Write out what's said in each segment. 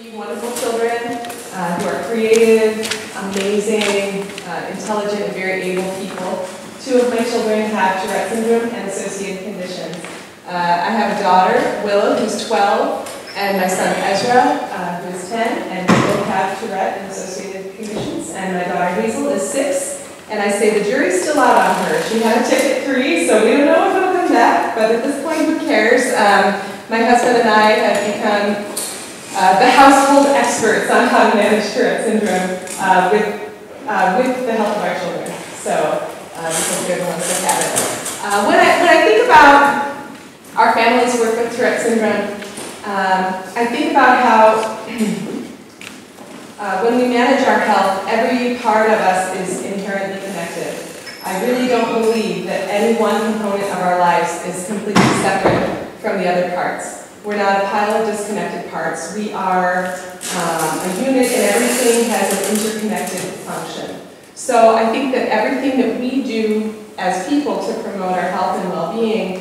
3 wonderful children who are creative, amazing, intelligent, and very able people. 2 of my children have Tourette syndrome and associated conditions. I have a daughter, Willow, who's 12, and my son, Ezra, who is 10, and they both have Tourette and associated conditions. And my daughter, Hazel, is 6, and I say the jury's still out on her. She had a tick at 3, so we don't know if it'll come back, but at this point, who cares? My husband and I have become the household experts on how to manage Tourette syndrome with the help of our children. So because they're the ones that have it. When I think about our families who work with Tourette syndrome, I think about how when we manage our health, every part of us is inherently connected. I really don't believe that any one component of our lives is completely separate from the other parts. We're not a pile of disconnected parts. We are a unit, and everything has an interconnected function. So I think that everything that we do as people to promote our health and well-being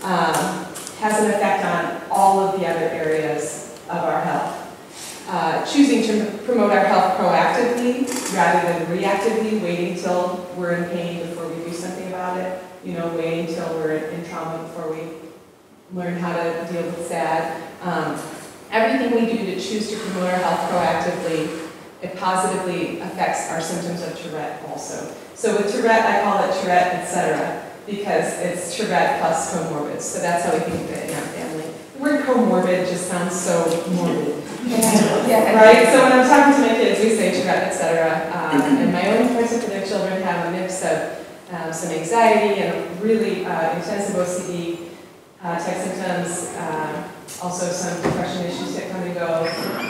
has an effect on all of the other areas of our health. Choosing to promote our health proactively rather than reactively, waiting till we're in pain before we do something about it, waiting till we're in trauma before we learn how to deal with SAD. Everything we do to choose to promote our health proactively, it positively affects our symptoms of Tourette also. So with Tourette, I call it Tourette, etc., because it's Tourette plus comorbid. So that's how we think of it in our family. The word comorbid just sounds so morbid. Yeah. Right? So when I'm talking to my kids, we say Tourette, etc. And my own person for their children have a mix of some anxiety and really intensive OCD type symptoms, also some depression issues that come and go,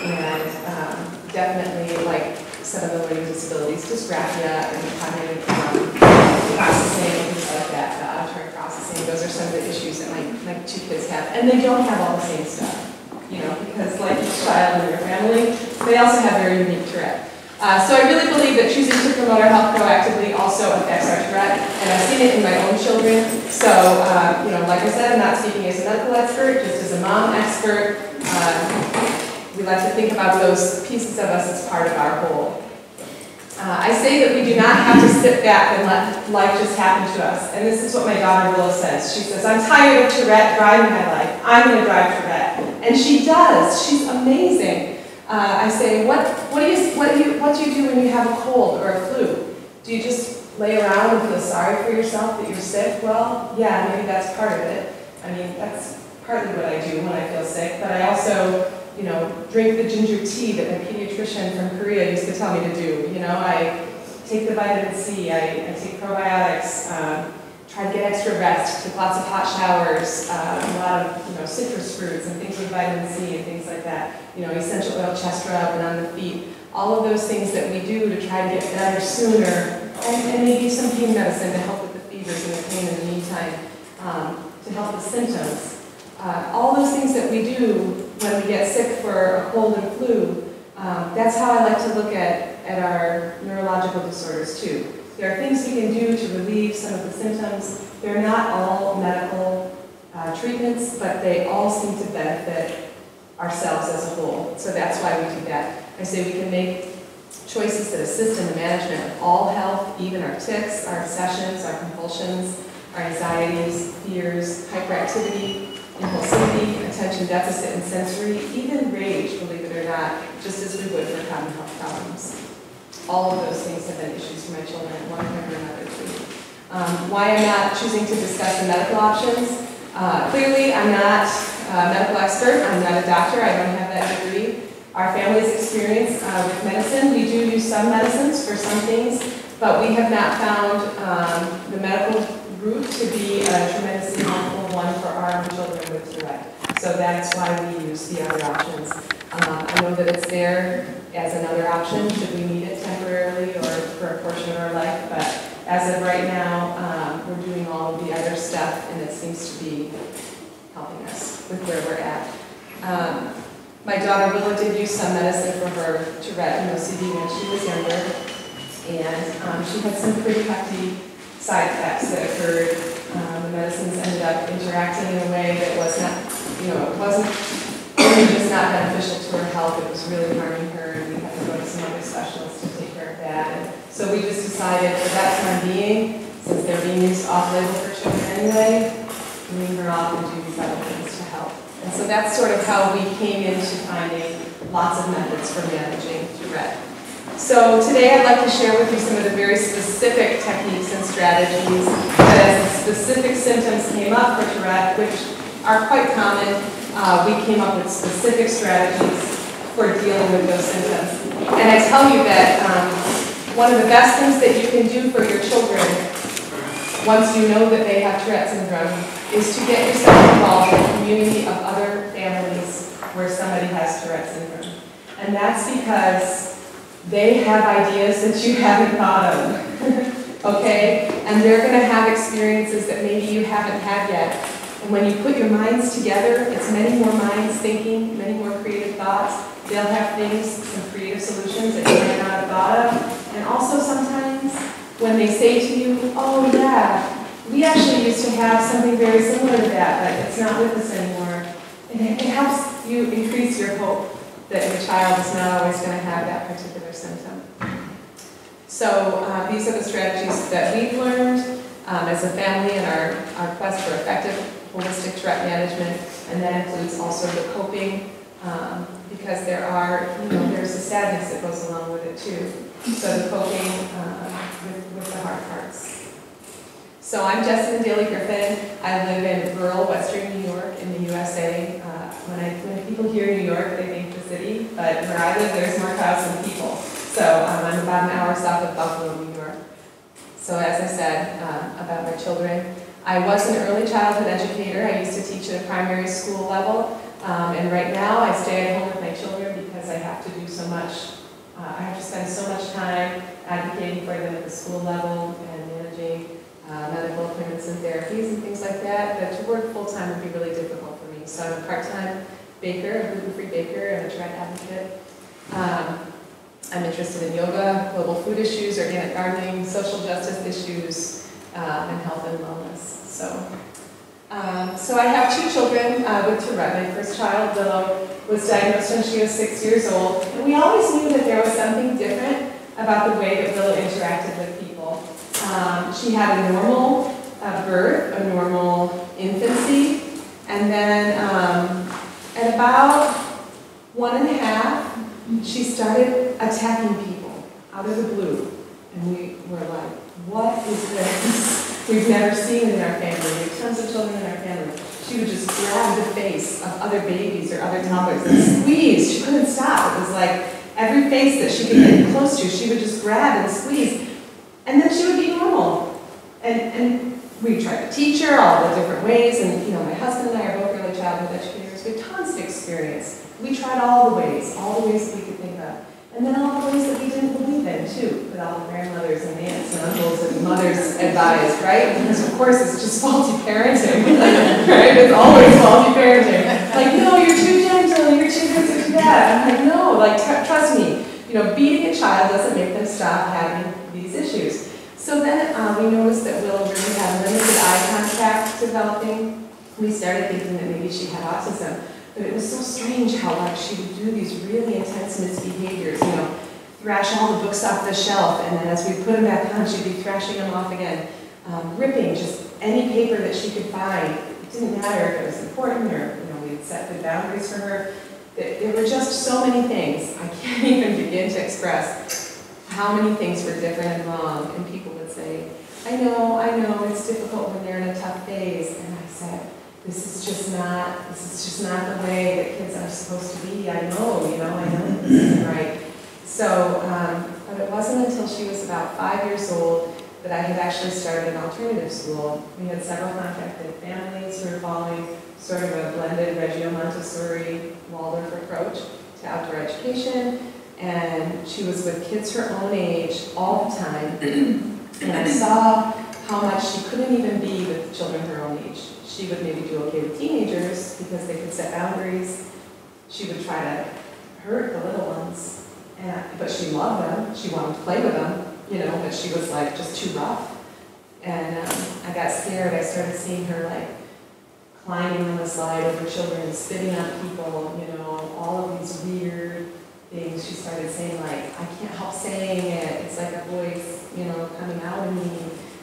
and definitely like some of the learning disabilities, dysgraphia and cognitive processing, things like that, auditory processing. Those are some of the issues that my 2 kids have. And they don't have all the same stuff, because like each child in your family, they also have very unique Tourette. So I really believe that choosing to promote our health proactively also affects our Tourette, and I've seen it in my own children. So, like I said, I'm not speaking as a medical expert, just as a mom expert. We like to think about those pieces of us as part of our whole. I say that we do not have to sit back and let life just happen to us. And this is what my daughter Willow says. She says, I'm tired of Tourette driving my life. I'm going to drive Tourette. And she does. She's amazing. I say, what do you do when you have a cold or a flu? Do you just lay around and feel sorry for yourself that you're sick? Well, yeah, maybe that's part of it. I mean, that's partly what I do when I feel sick. But I also, drink the ginger tea that my pediatrician from Korea used to tell me to do. I take the vitamin C, I take probiotics, try to get extra rest, take lots of hot showers, a lot of citrus fruits and things with vitamin C and things like that. Essential oil chest rub and on the feet. All of those things that we do to try to get better sooner, and maybe some pain medicine to help with the fevers and the pain in the meantime, to help with symptoms. All those things that we do when we get sick for a cold and flu, that's how I like to look at our neurological disorders too. There are things we can do to relieve some of the symptoms. They're not all medical treatments, but they all seem to benefit ourselves as a whole. So that's why we do that. I say we can make choices that assist in the management of all health, even our tics, our obsessions, our compulsions, our anxieties, fears, hyperactivity, impulsivity, attention deficit and sensory, even rage, believe it or not, just as we would for common health problems. All of those things have been issues for my children at one point or another too. Why I'm not choosing to discuss the medical options? Clearly, I'm not a medical expert. I'm not a doctor. I don't have that degree. Our family's experience with medicine, we do use some medicines for some things, but we have not found the medical route to be a tremendously helpful one for our own children with Tourette. So that's why we use the other options. I know that it's there as another option should we need it temporarily or for a portion of our life, but as of right now, we're doing all of the other stuff, and it seems to be helping us with where we're at. My daughter Willow did use some medicine for her Tourette and OCD when she was younger, and she had some pretty hefty side effects that occurred. The medicines ended up interacting in a way that was not, it wasn't only just not beneficial to her health, it was really harming her, and we had to go to some other specialists to take care of that. And so we just decided for that time being, since they're being used off-label for children anyway, wean her off and do these other things to help. And so that's sort of how we came into finding lots of methods for managing Tourette. So today I'd like to share with you some of the very specific techniques and strategies that as the specific symptoms came up for Tourette, which are quite common, we came up with specific strategies for dealing with those symptoms. And I tell you that one of the best things that you can do for your children, once you know that they have Tourette syndrome, is to get yourself involved in a community of other families where somebody has Tourette syndrome. And that's because they have ideas that you haven't thought of, okay? And they're going to have experiences that maybe you haven't had yet. And when you put your minds together, it's many more minds thinking, many more creative thoughts. They'll have things, some creative solutions that you might not have thought of. And also sometimes when they say to you, oh yeah, we actually used to have something very similar to that, but it's not with us anymore. And it helps you increase your hope that your child is not always going to have that particular symptom. So these are the strategies that we've learned as a family in our quest for effective holistic Tourette management, and that includes also the coping, because there's a sadness that goes along with it too. So the coping with the hard parts. So I'm Jessamyn Daly Griffin. I live in rural western New York in the USA. When people hear New York, they think the city, but where I live, there's more cows than people. So I'm about an hour south of Buffalo, New York. So as I said about my children, I was an early childhood educator. I used to teach at a primary school level, and right now I stay at home with my children because I have to do so much. I have to spend so much time advocating for them at the school level and managing medical appointments and therapies and things like that, that to work full-time would be really difficult for me. So I'm a part-time baker, a gluten-free baker, I'm a Tourette advocate. I'm interested in yoga, global food issues, organic gardening, social justice issues, and health and wellness. So I have two children with Tourette. My first child, Willow, was diagnosed when she was 6 years old. And we always knew that there was something different about the way that Willow interacted with people. She had a normal birth, a normal infancy, and then at about 1.5, she started attacking people out of the blue. And we were like, what is this? We've never seen it in our family. We have tons of children in our family. She would just grab the face of other babies or other toddlers and squeeze. She couldn't stop. It was like every face that she could get close to, she would just grab and squeeze. And then she would be normal. And we tried to teach her all the different ways. And my husband and I are both early childhood educators. We have tons of experience. We tried all the ways that we could think of. And then all the ways that we didn't believe in, too, that all the grandmothers and aunts and uncles and mothers advised, right? Because, of course, it's just faulty parenting, right? It's always faulty parenting. Like, no, you're too gentle, you're too this or too that. I'm like, no, trust me. Beating a child doesn't make them stop having these issues. So then we noticed that Willow really had limited eye contact developing. We started thinking that maybe she had autism. But it was so strange how she would do these really intense misbehaviors, thrash all the books off the shelf, and then as we put them back on, she'd be thrashing them off again, ripping just any paper that she could find. It didn't matter if it was important or, we had set good boundaries for her. There were just so many things. I can't even begin to express how many things were different and wrong, and people would say, I know, it's difficult when they're in a tough phase, and I said, this is just not the way that kids are supposed to be. I know that this isn't right. So, but it wasn't until she was about 5 years old that I had actually started an alternative school. We had several contacted families who were following sort of a blended Reggio Montessori Waldorf approach to outdoor education, and she was with kids her own age all the time, and I saw how much she couldn't even be with children her own age. She would maybe do okay with teenagers because they could set boundaries. She would try to hurt the little ones, but she loved them. She wanted to play with them, but she was just too rough. And I got scared. I started seeing her climbing on the slide over children, spitting on people, you know, all of these weird things. She started saying, like, I can't help saying it. It's like a voice, you know, coming out of me.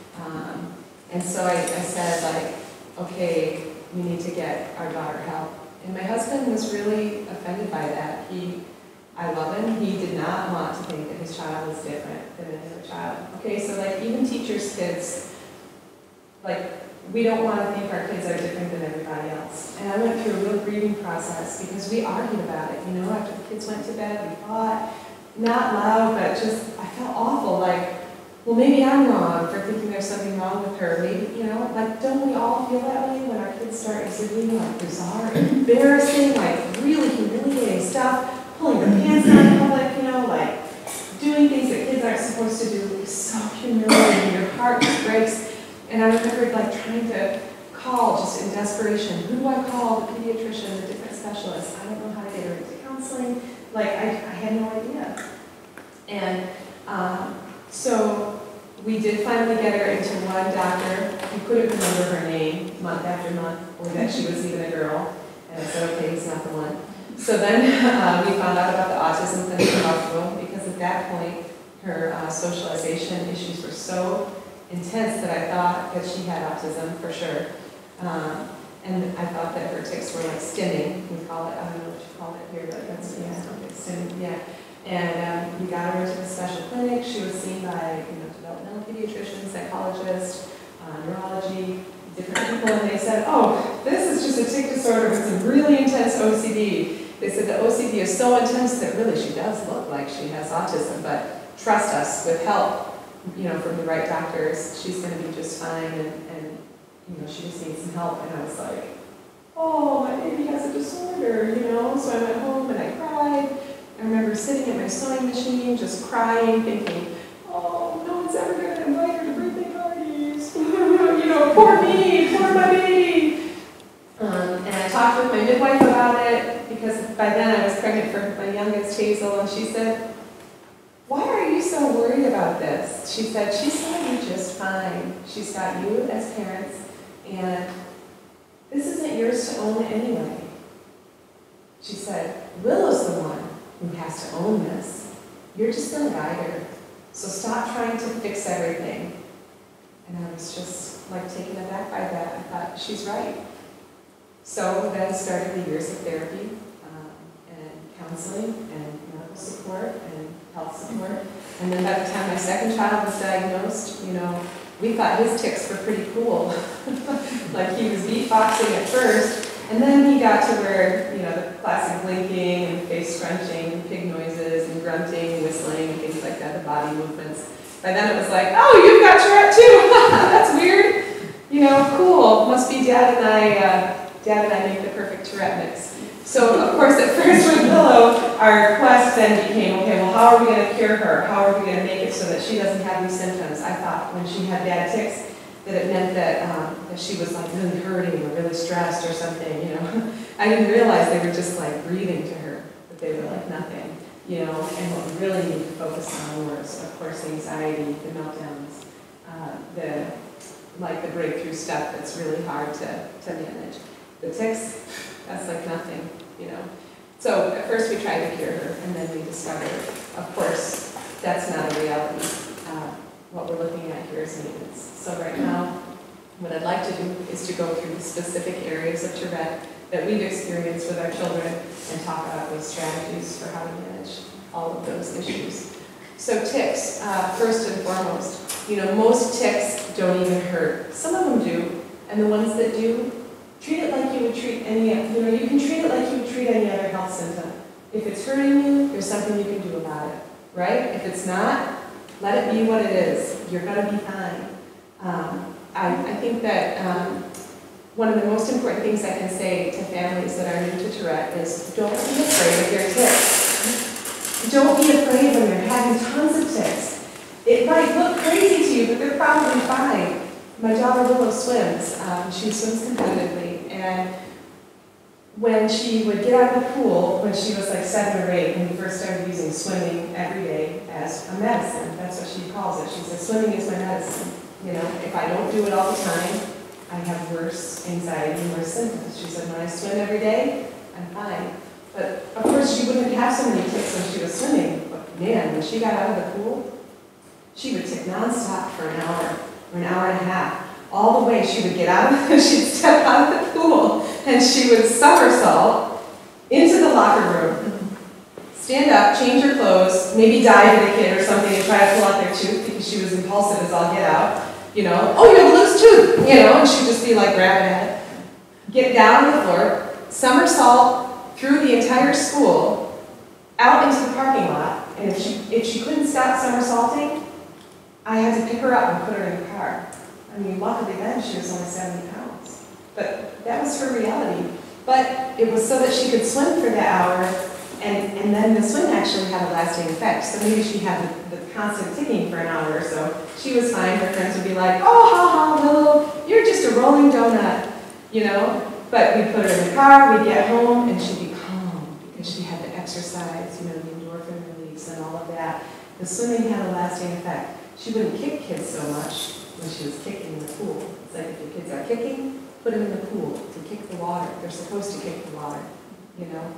And so I said, like, okay, we need to get our daughter help. And my husband was really offended by that. I love him. He did not want to think that his child was different than another child. Okay, so like even teachers' kids, like we don't want to think our kids are different than everybody else. And I went through a real grieving process because we argued about it. You know, after the kids went to bed, we fought, not loud, but just, I felt awful, like, well, maybe I'm wrong for thinking there's something wrong with her. Maybe, you know, like, don't we all feel that way when our kids start exhibiting, like, bizarre, embarrassing, like, really humiliating stuff, pulling their pants down in public, you know, like, doing things that kids aren't supposed to do. It's so humiliating. Your heart just breaks. And I remembered, like, trying to call just in desperation. Who do I call? The pediatrician, the different specialists. I don't know how to get her into counseling. Like, I had no idea. And so we did finally get her into one doctor who couldn't remember her name month after month, or that she was even a girl. And I said, okay, he's not the one. So then we found out about the autism clinic in Buffalo, because at that point, her socialization issues were so intense that I thought that she had autism for sure. And I thought that her tics were like stimming, we call it, I don't know what you call it here, but that's, yeah, okay, stimming, yeah. And we got her into the special clinic. She was seen by, you know, developmental pediatricians, psychologists, neurology, different people, and they said, oh, this is just a tic disorder with some really intense OCD. They said the OCD is so intense that really she does look like she has autism, but trust us, with help, you know, from the right doctors, she's going to be just fine, and you know, she just needs some help. And I was like, oh, my baby has a disorder, you know. So I went home and I cried. I remember sitting at my sewing machine, just crying, thinking, oh, no one's ever going to invite her to birthday parties. You know, poor me, poor my baby. And I talked with my midwife about it, because by then I was pregnant for my youngest, Hazel, and she said, why are you so worried about this? She said, she's going to be just fine. She's got you as parents, and this isn't yours to own anyway. She said, Willow's the one who has to own this. You're just going to guide her. So stop trying to fix everything. And I was just like taken aback by that. I thought, she's right. So then started the years of therapy and counseling and medical support and health support. And then by the time my second child was diagnosed, you know, we thought his tics were pretty cool. Like he was beatboxing at first, and then he got to where, you know, the classic blinking and face scrunching, and pig noises and grunting and whistling and things like that, the body movements. By then it was like, oh, you've got Tourette too! That's weird. You know, cool. Must be Dad and I make the perfect Tourette mix. So, of course, at first with Willow, our quest then became, okay, well, how are we going to cure her? How are we going to make it so that she doesn't have these symptoms? I thought when she had bad tics, that it meant that she was like really hurting or really stressed or something, you know. I didn't realize they were just like breathing to her, that they were like nothing, you know. And what we really need to focus on was, of course, anxiety, the meltdowns, the breakthrough stuff that's really hard to manage. The tics, that's like nothing, you know. So at first we tried to cure her, and then we discovered, of course, that's not a reality. What we're looking at here is maintenance. So right now, what I'd like to do is to go through the specific areas of Tourette that we've experienced with our children and talk about those strategies for how to manage all of those issues. So tics, first and foremost, you know, most tics don't even hurt. Some of them do, and the ones that do, treat it like you would treat any, you know, you can treat it like you would treat any other health symptom. If it's hurting you, there's something you can do about it, right? If it's not, let it be what it is. You're going to be fine. I think that one of the most important things I can say to families that are new to Tourette is don't be afraid of your tics. Don't be afraid when you're having tons of tics. It might look crazy to you, but they're probably fine. My daughter Willow swims. She swims competitively, and when she would get out of the pool, when she was like 7 or 8, when we first started using swimming every day as a medicine, that's what she calls it. She says, swimming is my medicine. You know, if I don't do it all the time, I have worse anxiety and worse symptoms. She said, when I swim every day, I'm fine. But of course, she wouldn't have so many tics when she was swimming. But man, when she got out of the pool, she would tick nonstop for an hour or an hour and a half. All the way she would get out of she'd step out of the pool and she would somersault into the locker room, stand up, change her clothes, maybe dive at a kid or something and try to pull out their tooth because she was impulsive as all get out. You know, oh, you have a loose tooth, you know, and she'd just be like grabbing at it. Get down on the floor, somersault through the entire school, out into the parking lot, and if she couldn't stop somersaulting, I had to pick her up and put her in the car. I mean, luckily then she was only 70 pounds. But that was her reality. But it was so that she could swim for the hour, and then the swim actually had a lasting effect. So maybe she had the constant ticking for an hour or so. She was fine. Her friends would be like, oh, ha, ha, Willow, you're just a rolling donut, you know? But we'd put her in the car, we'd get home, and she'd be calm because she had to exercise, you know, the endorphin release and all of that. The swimming had a lasting effect. She wouldn't kick kids so much when she was kicking in the pool. It's like if your kids are kicking, put them in the pool to kick the water. They're supposed to kick the water, you know?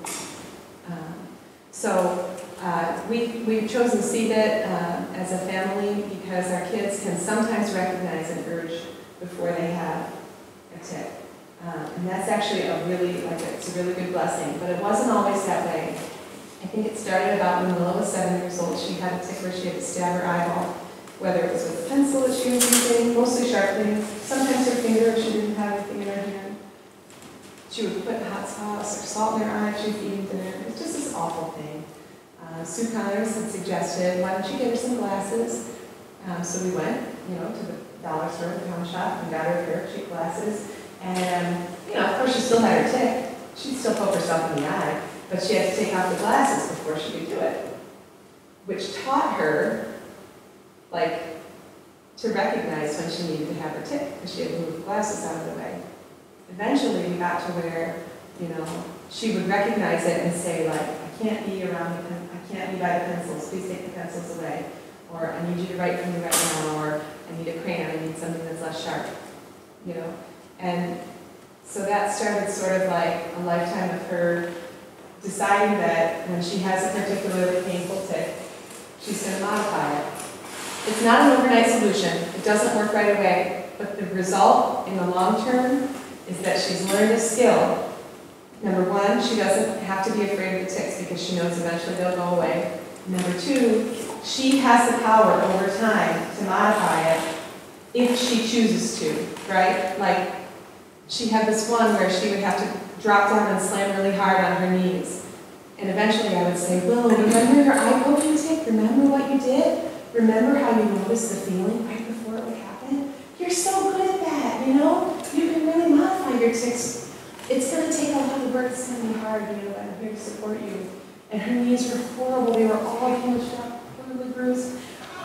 We've chosen CBIT as a family because our kids can sometimes recognize an urge before they have a tic. And that's actually it's a really good blessing, but it wasn't always that way. I think it started about when Willow was 7 years old. She had a tic where she had to stab her eyeball, whether it was with a pencil that she was using, mostly sharp things, sometimes her finger if she didn't have anything in her hand. She would put hot sauce or salt in her eye if she was eating dinner. It was just this awful thing. Sue Connors had suggested, why don't you get her some glasses? So we went, you know, to the dollar store, the common shop, and got her a pair of cheap glasses. And, you know, of course she still had her tic. She'd still poke herself in the eye, but she had to take off the glasses before she could do it, which taught her, like, to recognize when she needed to have her tic, because she had to move the glasses out of the way. Eventually, we got to where, you know, she would recognize it and say, like, I can't be around the I can't be by the pencils, please take the pencils away. Or I need you to write for me right now, or I need a crayon, I need something that's less sharp, you know. And so that started sort of like a lifetime of her deciding that when she has a particularly painful tic, she's going to modify it. It's not an overnight solution. It doesn't work right away. But the result in the long term is that she's learned a skill. Number one, she doesn't have to be afraid of the tics because she knows eventually they'll go away. Number two, she has the power over time to modify it if she chooses to, right? Like, she had this one where she would have to drop down and slam really hard on her knees. And eventually I would say, Willow, remember your eye poking tic? Remember what you did? Remember how you noticed the feeling right before it would happen? You're so good at that, you know? You can really modify your tics. It's going to take a lot of work. It's going to be hard, you know, I'm here to support you. And her knees were horrible. They were all hinged up, horribly bruised.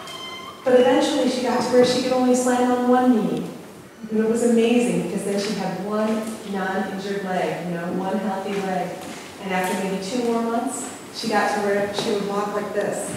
But eventually she got to where she could only slam on one knee. And it was amazing because then she had one non-injured leg, you know, one healthy leg. And after maybe 2 more months, she got to where she would walk like this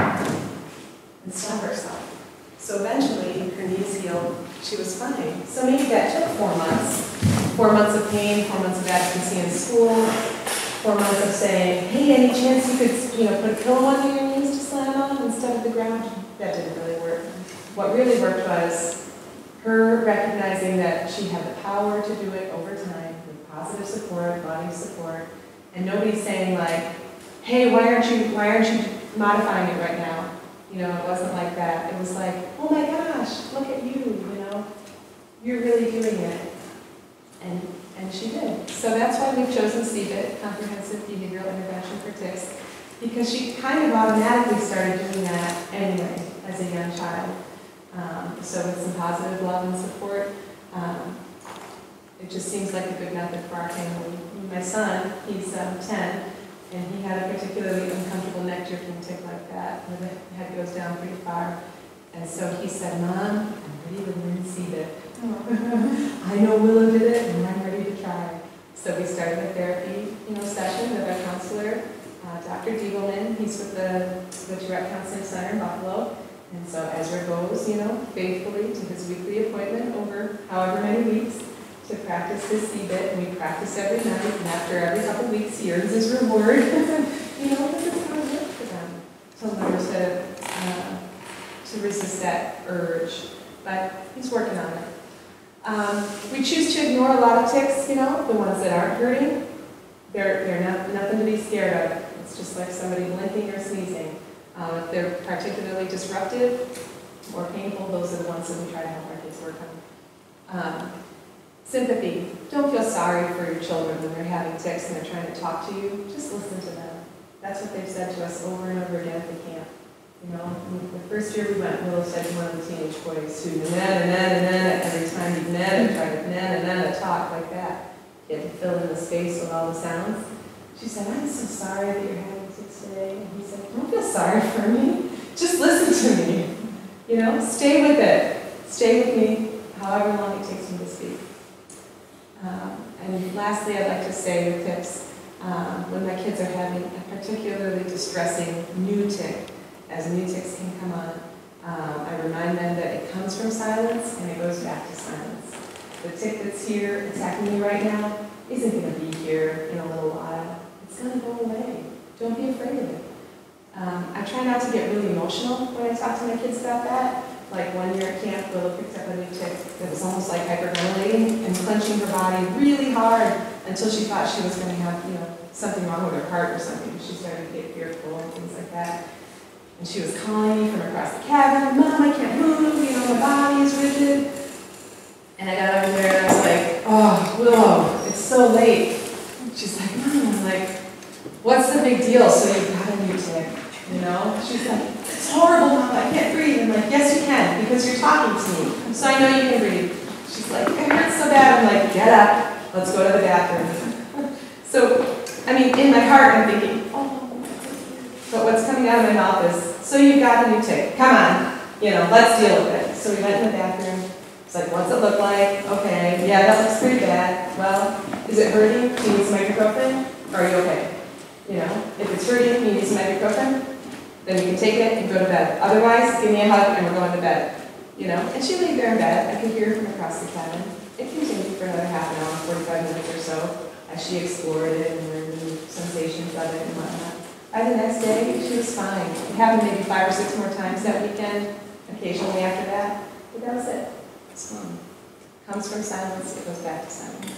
and stop herself. So eventually, her knees healed. She was fine. So maybe that took 4 months. 4 months of pain, 4 months of absence in school, 4 months of saying, hey, any chance you could, you know, put a pillow under your knees to slam on instead of the ground? That didn't really work. What really worked was her recognizing that she had the power to do it over time with positive support, body support, and nobody saying like, hey, why aren't you modifying it right now? You know, it wasn't like that. It was like, oh my gosh, look at you, you know, you're really doing it. And she did. So that's why we've chosen CBIT, Comprehensive Behavioral Intervention for Tics, because she kind of automatically started doing that anyway as a young child. So with some positive love and support, it just seems like a good method for our family. My son, he's 10, and he had a particularly uncomfortable neck jerking tic like that, where the head goes down pretty far. And so he said, Mom, I'm ready to learn CBIT. I know Willow did it, and I'm ready to try. So we started a therapy, session with our counselor, Dr. Diegelman. He's with the Tourette Counseling Center in Buffalo. And so Ezra goes, faithfully to his weekly appointment over however many weeks to practice his C-bit, and we practice every night, and after every couple weeks he earns his reward. This is how it works for them, to learn to resist that urge. But he's working on it. We choose to ignore a lot of tics, the ones that aren't hurting. They're nothing to be scared of. It's just like somebody blinking or sneezing. If they're particularly disruptive or painful, those are the ones that we try to help our kids work on. Sympathy. Don't feel sorry for your children when they're having tics and they're trying to talk to you. Just listen to them. That's what they've said to us over and over again at the camp. The first year we went, Willow said to one of the teenage boys who na-na-na-na-na every time he'd tried to na-na-na-na talk like that. He had to fill in the space with all the sounds. She said, I'm so sorry that you're having tics today. And he said, don't feel sorry for me. Just listen to me. Stay with it. Stay with me however long it takes me to speak. And lastly, I'd like to say with tics, when my kids are having a particularly distressing new tic, as new tics can come on, I remind them that it comes from silence and it goes back to silence. The tic that's here attacking you right now isn't going to be here in a little while. It's going to go away. Don't be afraid of it. I try not to get really emotional when I talk to my kids about that. Like one year at camp, Willow picked up a new tic that was almost like hyperventilating and clenching her body really hard until she thought she was going to have, something wrong with her heart or something. She started to get fearful and things like that. And she was calling me from across the cabin, Mom, I can't move, my body is rigid. And I got over there and I was like, oh, Willow, it's so late. She's like, Mom, I'm like, what's the big deal? So you've got a new tic, She's like, it's horrible, Mom, I can't breathe. I'm like, yes, you can, because you're talking to me. So I know you can breathe. She's like, it hurts so bad. I'm like, get up, let's go to the bathroom. So, in my heart, I'm thinking, oh, but what's coming out of my mouth is, so you've got a new tic. Come on, let's deal with it. So we went in the bathroom. It's like, what's it look like? Okay, yeah, that looks pretty bad. Well, is it hurting? Do you need some ibuprofen? Or are you okay? If it's hurting, you need some ibuprofen, then you can take it and go to bed. Otherwise, give me a hug and we're going to bed. And she laid there in bed. I could hear her from across the cabin. It continued for another half an hour, 45 minutes or so, as she explored it and learned the sensations of it and whatnot. By the next day, she was fine. It happened maybe 5 or 6 more times that weekend, occasionally after that, but that was it. It's gone. Comes from silence, it goes back to silence.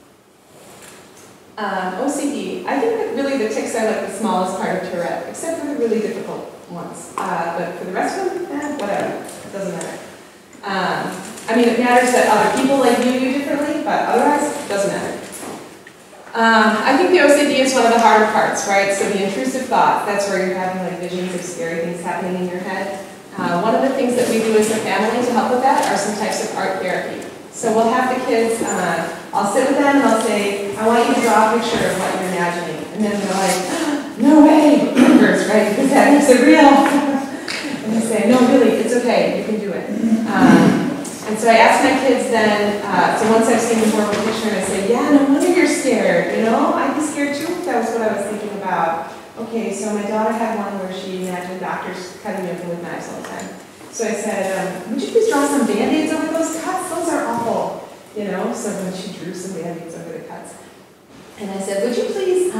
OCD. I think that really the tics are like the smallest part of Tourette, except for the really difficult ones. But for the rest of them, whatever. It doesn't matter. It matters that other people like you differently, but otherwise, it doesn't matter. I think the OCD is one of the harder parts, right? So the intrusive thought, that's where you're having like visions of scary things happening in your head. One of the things that we do as a family to help with that are some types of art therapy. So we'll have the kids, I'll sit with them and I'll say, I want you to draw a picture of what you're imagining. And then they're like, no way, first, right? Because that makes it real. And they say, no, really, it's okay, you can do it. And so I ask my kids then, so once I've seen the horrible picture, I say, yeah, no wonder you're scared, I'd be scared too if that was what I was thinking about. Okay, so my daughter had one where she imagined doctors cutting open with knives all the time. So I said, would you please draw some Band-Aids over those cuts? Those are awful, So then she drew some Band-Aids over the cuts. And I said, would you please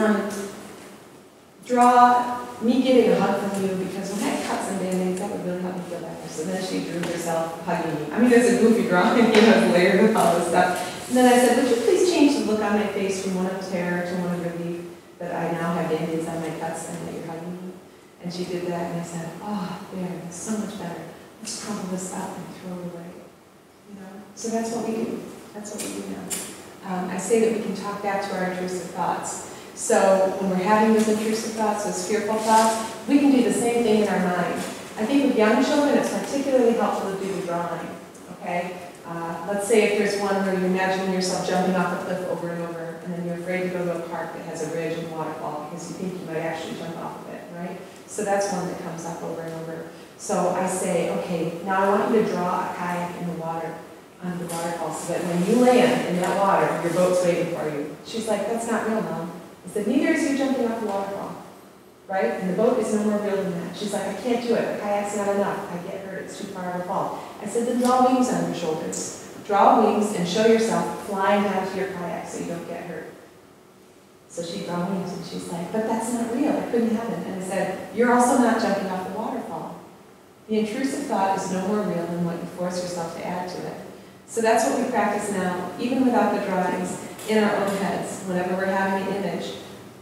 draw me getting a hug from you, because when I cut some Band-Aids, that would really help me feel better. So then she drew herself hugging me. There's a goofy drawing, it's layered with all this stuff. And then I said, would you please change the look on my face from one of terror to one of relief that I now have Band-Aids on my cuts and that you're hugging me? And she did that, and I said, oh, there, it's so much better. Let's crumple this up and throw it away. So that's what we do. That's what we do now. I say that we can talk back to our intrusive thoughts. So when we're having those intrusive thoughts, those fearful thoughts, we can do the same thing in our mind. I think with young children, it's particularly helpful to do the drawing. Okay? Let's say if there's one where you're imagining yourself jumping off a cliff over and over, and then you're afraid to go to a park that has a ridge and waterfall because you think you might actually jump off of it, right? So that's one that comes up over and over. So I say, okay, now I want you to draw a kayak in the water, on the waterfall, so that when you land in that water, your boat's waiting for you. She's like, that's not real, Mom. I said, neither is you jumping off the waterfall, right? And the boat is no more real than that. She's like, I can't do it. The kayak's not enough. I get her it's too far of a fall. I said, then draw wings on your shoulders. Draw wings and show yourself flying down to your kayak so you don't get hurt. So she drew wings and she's like, but that's not real, it couldn't happen. And I said, you're also not jumping off the waterfall. The intrusive thought is no more real than what you force yourself to add to it. So that's what we practice now, even without the drawings, in our own heads. Whenever we're having an image,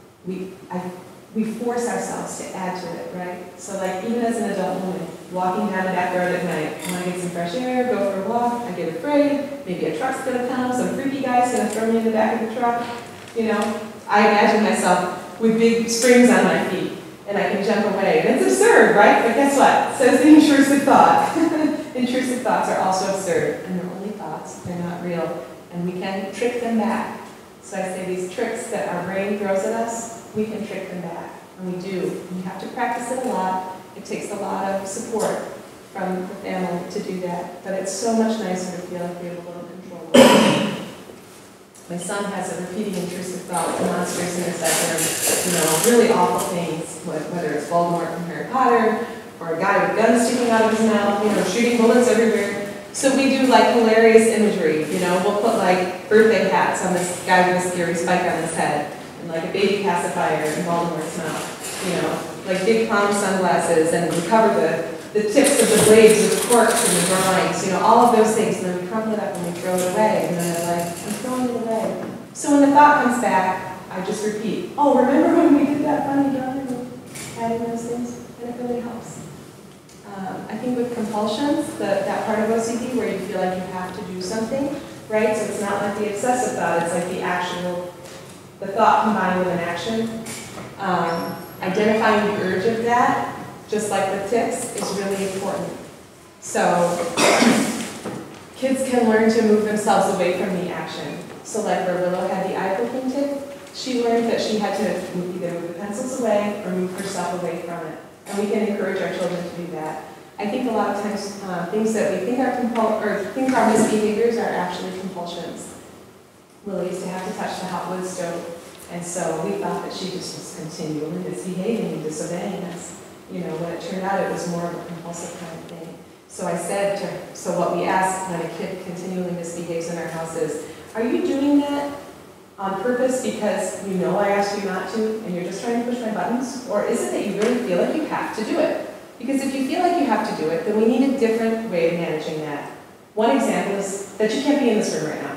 we force ourselves to add to it, right? So like even as an adult woman, walking down the backyard at night, I want to get some fresh air, go for a walk, I get afraid, maybe a truck's going to come, some freaky guy's going to throw me in the back of the truck, you know? I imagine myself with big springs on my feet, and I can jump away. And it's absurd, right? But guess what? Says the intrusive thought. Intrusive thoughts are also absurd, and they're only thoughts, they're not real, and we can trick them back. So I say these tricks that our brain throws at us, we can trick them back, and we do. We have to practice it a lot. It takes a lot of support from the family to do that, but it's so much nicer to feel like we have a little control over it. My son has a repeating intrusive thought with monsters in his bedroom, you know, really awful things, whether it's Voldemort from Harry Potter, or a guy with guns sticking out of his mouth, you know, shooting bullets everywhere. So we do like hilarious imagery, you know, we'll put like birthday hats on this guy with a scary spike on his head, and like a baby pacifier in Voldemort's mouth, you know, like big clown sunglasses, and we cover the tips of the blades with corks in the drawings, you know, all of those things, and then we crumple it up and we throw it away, and then they're like, I'm throwing it away. So when the thought comes back, I just repeat, oh, remember when we did that funny drawing and adding those things? And it really helps. I think with compulsions, that part of OCD where you feel like you have to do something, right? So it's not like the obsessive thought, it's like the thought combined with an action. Identifying the urge of that, just like the tics, is really important. So kids can learn to move themselves away from the action. So like where Willow had the eye poking tic, she learned that she had to either move the pencils away or move herself away from it. And we can encourage our children to do that. I think a lot of times things that we think are misbehaviors are actually compulsions. Lily used to have to touch the hot wood stove, and so we thought that she just was continually misbehaving and disobeying us. You know, when it turned out it was more of a compulsive kind of thing. So I said to her, so what we ask when a kid continually misbehaves in our house is, are you doing that on purpose because you know I asked you not to and you're just trying to push my buttons? Or is it that you really feel like you have to do it? Because if you feel like you have to do it, then we need a different way of managing that. One example is that you can't be in this room right now.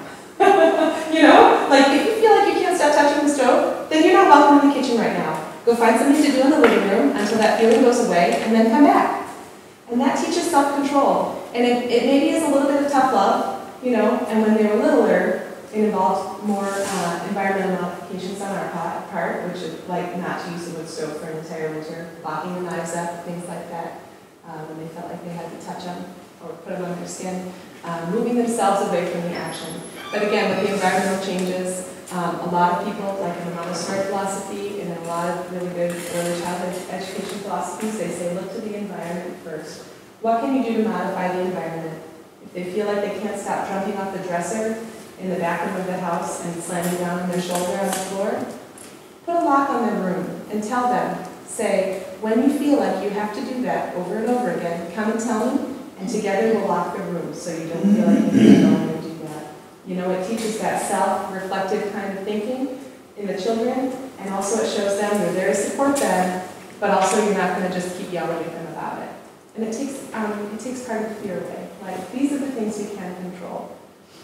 You know? Like, if you feel like you can't stop touching the stove, then you're not welcome in the kitchen right now. Go find something to do in the living room until that feeling goes away, and then come back. And that teaches self-control. And it maybe is a little bit of tough love, you know, and when they were littler, it involved more environmental modifications on our part, which is like not to use the wood stove for an entire winter, locking the knives up, things like that, when they felt like they had to touch them or put them on their skin, moving themselves away from the action. But again, with the environmental changes, a lot of people, like in the Montessori philosophy and in a lot of really good early childhood education philosophies, they say look to the environment first. What can you do to modify the environment? If they feel like they can't stop jumping off the dresser in the back room of the house and slamming down on their shoulder on the floor, put a lock on their room and tell them, say, when you feel like you have to do that over and over again, come and tell me, and together we'll lock the room so you don't feel like you need to go in and do that. You know, it teaches that self-reflective kind of thinking in the children, and also it shows them you're there to support them, but also you're not going to just keep yelling at them about it. And it takes part of the fear away. Like, these are the things we can control.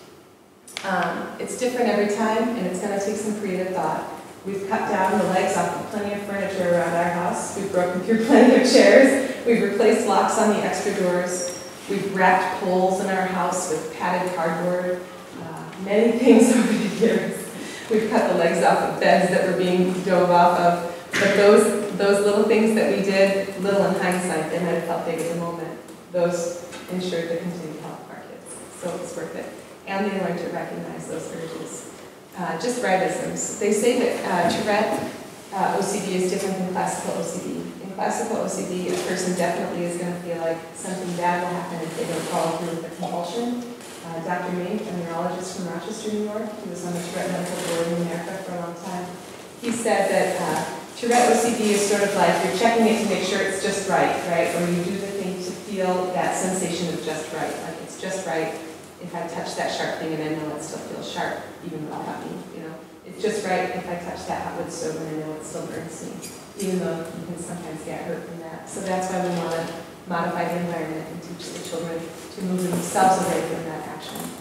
It's different every time, and it's going to take some creative thought. We've cut down the legs off of plenty of furniture around our house. We've broken through plenty of chairs. We've replaced locks on the extra doors. We've wrapped poles in our house with padded cardboard. Many things over the years. We've cut the legs off of beds that were being dove off of. But those little things that we did, little in hindsight, they might have felt big at the moment. Those ensured the continued health of our kids. So it's worth it. And they learn to recognize those urges. Just rightisms. They say that Tourette OCD is different than classical OCD. In classical OCD, a person definitely is going to feel like something bad will happen if they don't follow through with the compulsion. Dr. Mink, a neurologist from Rochester, New York, he was on the Tourette Medical Board in America for a long time. He said that Tourette OCD is sort of like you're checking it to make sure it's just right? Or you do the thing to feel feel that sensation of just right. Like it's just right if I touch that sharp thing and I know it still feels sharp, even though it cut me, you know. It's just right if I touch that hot wood stove and I know it still burns me, even though you can sometimes get hurt from that. So that's why we want to modify the environment and teach the children to move themselves away from that action.